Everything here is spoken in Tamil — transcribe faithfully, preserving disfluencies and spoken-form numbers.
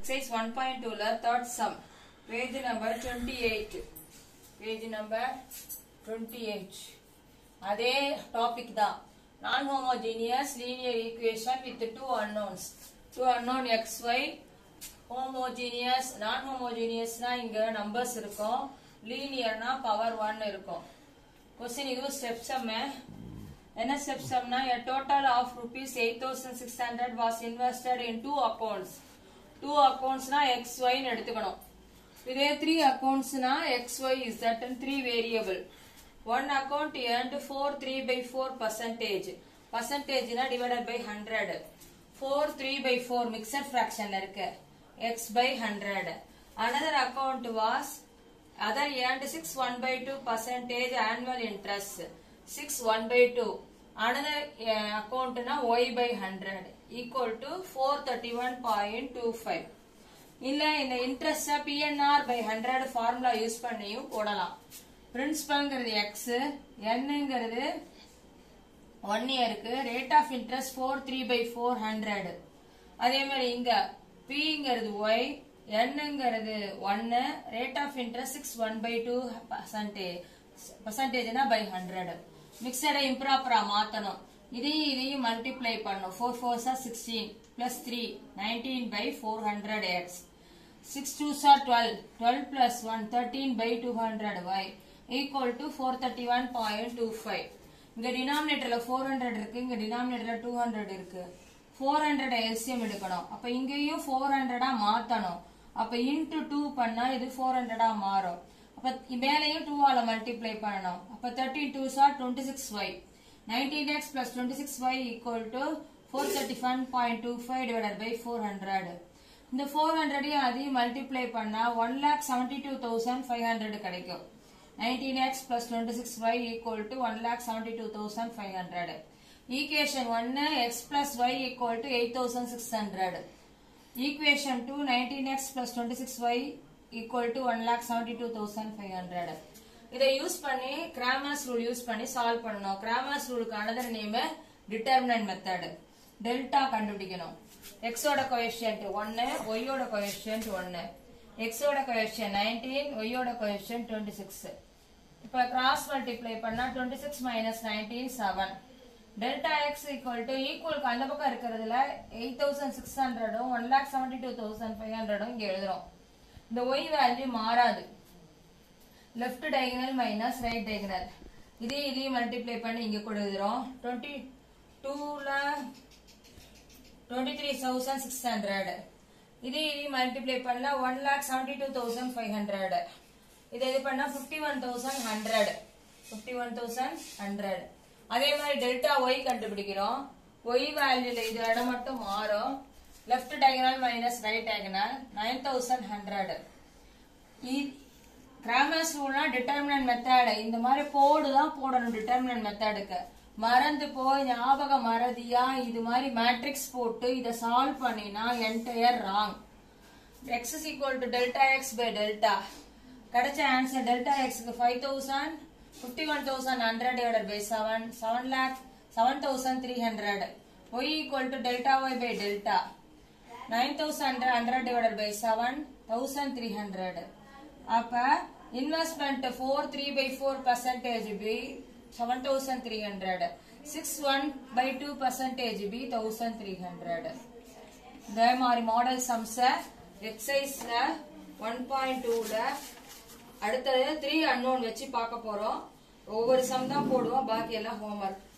Exercise one point two la third sum. Page number twenty-eight. Page number twenty-eight. அதே topic தான். Non-homogeneous linear equation with two unknowns. Two unknown xy. Homogeneous, non-homogeneous na inga numbers இருக்கும். Linear na power one இருக்கும். Question இது step sum. என்ன step sum na a total of rupees eight thousand six hundred was invested in two accounts. Two accounts na xy னு எடுத்துக்கணும். இதே three accounts na xy is that and three variable. One account earned four three by four percentage. Percentage na divided by one hundred. four three by four mixed fraction ல இருக்கு. X by one hundred. Another account was other earned six one by two percentage annual interest. six one by two. Another uh, account na y by one hundred equal to four thirty-one point two five. இல்ல இந்த interest P N R by one hundred formula use பண்ணியும் போடலாம். பிரின்சிபல்ங்கிறது x, nங்கிறது one இயருக்கு, rate of interest four three by four hundred. அதே மாதிரி இங்க pங்கிறது y, nங்கிறது one, rate of interest six one by two percentage. percentage na by one hundred. Mixed improper மாத்தணும். இதையும் இதையும் multiply பண்ணணும். four fours are sixteen plus three nineteen by four hundred x. six twos are twelve. twelve plus one thirteen by two hundred y equal to four thirty-one point two five. இங்க denominatorல four hundred இருக்கு, இங்க denominatorல two hundred இருக்கு. four hundred L C M எடுக்கணும். அப்ப இங்கேயும் four hundred ஆ மாத்தணும். அப்ப into two பண்ணா இது four hundred ஆ மாறும். அப்ப மேலையும் two ஆல மல்டிப்ளை பண்ணணும். அப்ப thirteen twos are twenty-six y. nineteen x plus twenty-six y equal to four thirty-one point two five divided by four hundred. இந்த four hundred அதையும் மல்டிப்ளை பண்ணா one lakh seventy-two thousand five hundred கிடைக்கும். nineteen x plus twenty-six y equal to one lakh seventy-two thousand five hundred. Equation one x plus y equal to eight thousand six hundred. Equation two nineteen x plus twenty-six y equal to one lakh seventy-two thousand five hundred. இதை யூஸ் பண்ணி கிராமர்ஸ் ரூல் யூஸ் பண்ணி சால்வ் பண்ணணும். கிராமர்ஸ் ரூலுக்கு another name determinant method. Delta கண்டுபிடிக்கணும். x ஓட கோஎஃபிஷியன்ட் one, y ஓட கோஎஃபிஷியன்ட் one. x ஓட கோஎஃபிஷியன்ட் nineteen, y ஓட கோஎஃபிஷியன்ட் twenty-six. இப்ப கிராஸ் மல்டிப்ளை பண்ணா twenty-six minus nineteen seven. Delta x equal to equal க்கு அந்த பக்கம் இருக்குறதுல eight thousand six hundred உம் one lakh seventy-two thousand five hundred உம் இங்க எழுதுறோம். இந்த y வேல்யூ மாறாது. left diagonal minus right diagonal. இதே இதே மல்டிப்ளை பண்ணி இங்க கூட எழுதுறோம். twenty-two ல twenty-three thousand six hundred. இதே இதே மல்டிப்ளை பண்ணா one lakh seventy-two thousand five hundred. இதை இது பண்ணா fifty-one thousand one hundred. fifty-one thousand one hundred. அதே மாதிரி டெல்டா y கண்டுபிடிக்கிறோம். y வேல்யூல இது இடம் மட்டும் மாறும். left diagonal minus right diagonal nine thousand one hundred. கிராமர்ஸ் ரூல்னா டிட்டர்மினன்ட் மெத்தட் இந்த மாதிரி கோடு தான் போடணும். டிட்டர்மினன்ட் மெத்தடுக்கு மறந்து போய் ஞாபக மறதியா இது மாதிரி மேட்ரிக்ஸ் போட்டு இதை சால்வ் பண்ணினா entire wrong. x is equal to delta x by delta. கிடைச்ச ஆன்சர் டெல்டா எக்ஸ்க்கு five thousand, fifty-one thousand one hundred divided by seven, seven lakh seven thousand three hundred. y equal to delta y by delta. nine thousand one hundred divided by seven, one thousand three hundred. அப்ப investment four three by four percentage b seven thousand three hundred. six one by two percentage b one thousand three hundred. இதே மாதிரி மாடல் சம்ஸ் எக்ஸசைஸ்ல one point two ல அடுத்தது three unknown வச்சு பார்க்க போறோம். ஒவ்வொரு சம் தான் போடுவோம், பாக்கி எல்லாம் ஹோம்வொர்க்.